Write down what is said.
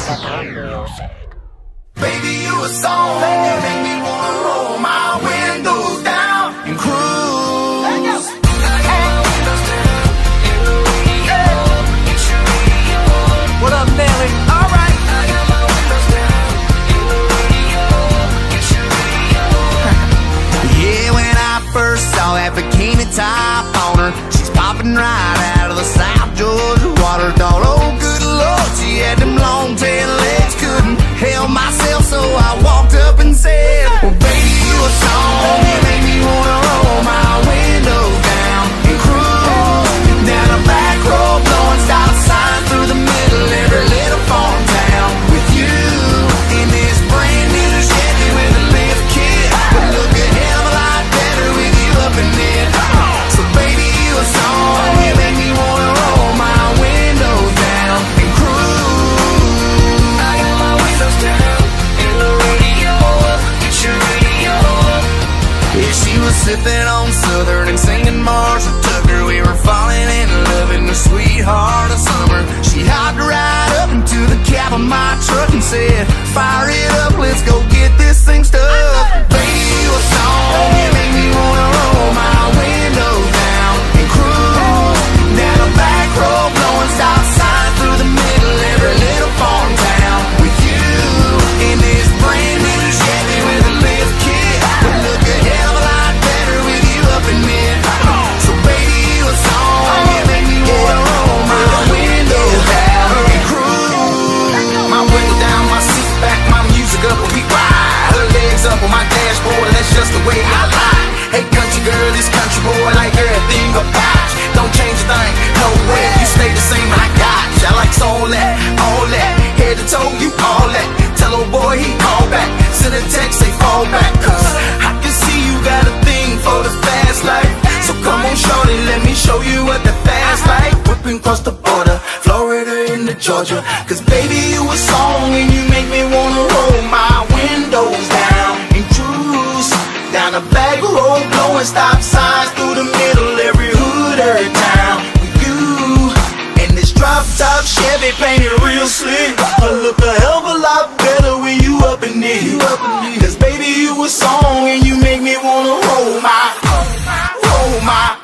Baby, you a song, you make me wanna roll my windows down and cruise. What up, Nelly? Alright. Yeah, when I first saw that bikini top on her, she's popping right out of the South Georgia water doll. Oh, good Lord, she had them long tail legs, couldn't help myself, so I walked up and said, well, baby, you a song, you make me wanna roll my windows down and cruise down a back road, blowing stop signs through the middle of every little farm town with you in this brand new Chevy with a lift kit. Would look a hell of a lot better with you up in it. So baby, you a song, you make me wanna roll my windows down and cruise. I got my windows down and the radio up, get your radio up. Yeah, she was sipping on Southern and singing Marshall Tucker. We were falling in love in the sweetheart of summer. She hopped right up into the cab of my truck and said, fire it up, let's go get this thing stuck. Baby, you a song, you make me wanna roll my windows down and cruise down a back road, blowing stop signs through the middle of every little farm town with you in this brand new Chevy with a lift kit. Would look a hell of a lot better with you up in it. So baby, you a song, you make me wanna roll my windows down and cruise. My window down, my seat back, my music up and we ride. Her legs up on my dashboard, and that's just the way I lie. Hey country girl, this country boy like everything about you. Don't change a thing, no way, you stay the same, I got you. I like all that, head to toe, you all that. Tell old boy he call back, send a text, say fall back. Cause I can see you got a thing for the fast life. So come on shorty, let me show you what the fast life. Whipping across the border, Florida into Georgia. Cause baby, you a song and you make me wanna roll my windows down and cruise down a back road, blowing stop signs through the middle, every hood, every town with you. And this drop top Chevy painted real slick, I look a hell of a lot better when you up in it. Cause baby, you a song and you make me wanna roll my